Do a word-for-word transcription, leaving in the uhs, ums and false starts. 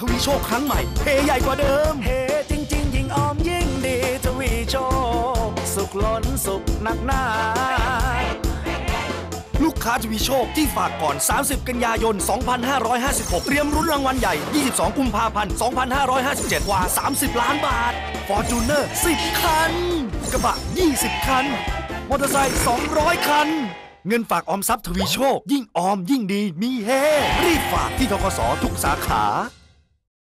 ทวีโชคครั้งใหม่เฮใหญ่กว่าเดิมเฮจริงๆยิ่งออมยิ่งดีทวีโชคสุขล้นสุขหนักหนาลูกค้าทวีโชคที่ฝากก่อนสามสิบกันยายนสองพันห้าร้อยห้าสิบหกเตรียมรุ้นรางวัลใหญ่ยี่สิบสองกุมภาพันธ์สองพันห้าร้อยห้าสิบเจ็ดกว่าสามสิบล้านบาท Fortuner สิบคันกระบะยี่สิบคันมอเตอร์ไซค์สองร้อยคันเงินฝากออมทรัพย์ทวีโชคยิ่งออมยิ่งดีมีเฮรีบฝากที่ธกสทุกสาขา